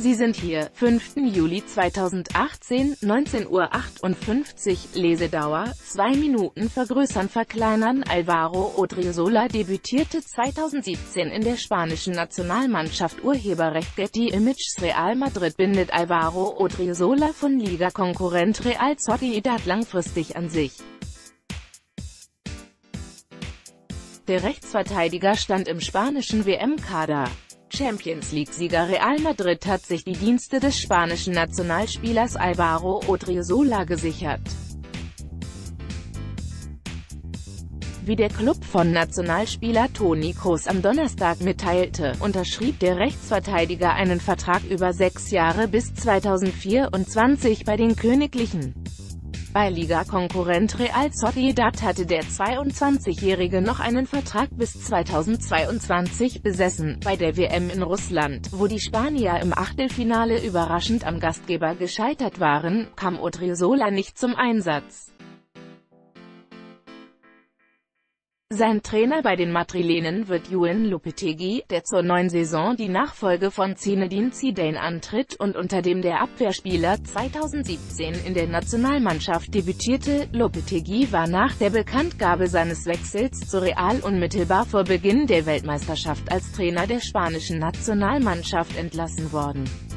Sie sind hier, 5. Juli 2018, 19:58 Uhr, Lesedauer, 2 Minuten vergrößern verkleinern. Álvaro Odriozola debütierte 2017 in der spanischen Nationalmannschaft. Urheberrecht Getty Images. Real Madrid bindet Álvaro Odriozola von Ligakonkurrent Real Sociedad langfristig an sich. Der Rechtsverteidiger stand im spanischen WM-Kader. Champions-League-Sieger Real Madrid hat sich die Dienste des spanischen Nationalspielers Álvaro Odriozola gesichert. Wie der Klub von Nationalspieler Toni Kroos am Donnerstag mitteilte, unterschrieb der Rechtsverteidiger einen Vertrag über 6 Jahre bis 2024 bei den Königlichen. Bei Ligakonkurrent Real Sociedad hatte der 22-Jährige noch einen Vertrag bis 2022 besessen. Bei der WM in Russland, wo die Spanier im Achtelfinale überraschend am Gastgeber gescheitert waren, kam Odriozola nicht zum Einsatz. Sein Trainer bei den Madrilenen wird Julen Lopetegui, der zur neuen Saison die Nachfolge von Zinedine Zidane antritt und unter dem der Abwehrspieler 2017 in der Nationalmannschaft debütierte. Lopetegui war nach der Bekanntgabe seines Wechsels zu Real unmittelbar vor Beginn der Weltmeisterschaft als Trainer der spanischen Nationalmannschaft entlassen worden.